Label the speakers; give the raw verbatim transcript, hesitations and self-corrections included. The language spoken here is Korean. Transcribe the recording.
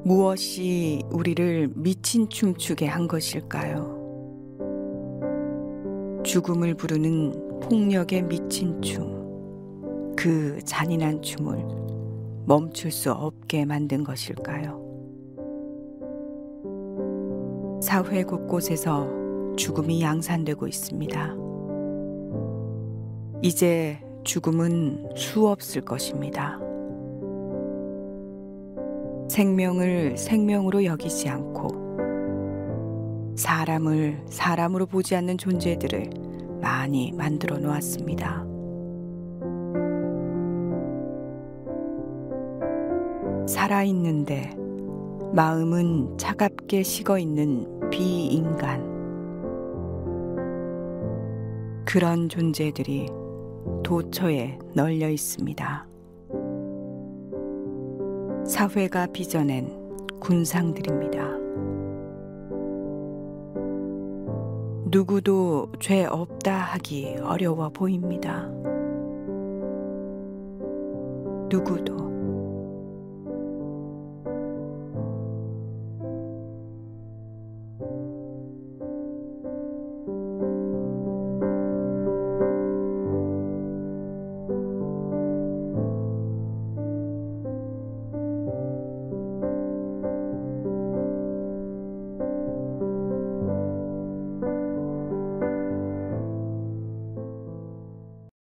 Speaker 1: 무엇이 우리를 미친 춤추게 한 것일까요? 죽음을 부르는 폭력에 미친 춤, 그 잔인한 춤을 멈출 수 없게 만든 것일까요? 사회 곳곳에서 죽음이 양산되고 있습니다. 이제 죽음은 수없을 것입니다. 생명을 생명으로 여기지 않고 사람을 사람으로 보지 않는 존재들을 많이 만들어 놓았습니다. 살아있는데 마음은 차갑게 식어있는 비인간, 그런 존재들이 도처에 널려 있습니다. 사회가 빚어낸 군상들입니다. 누구도 죄 없다 하기 어려워 보입니다. 누구도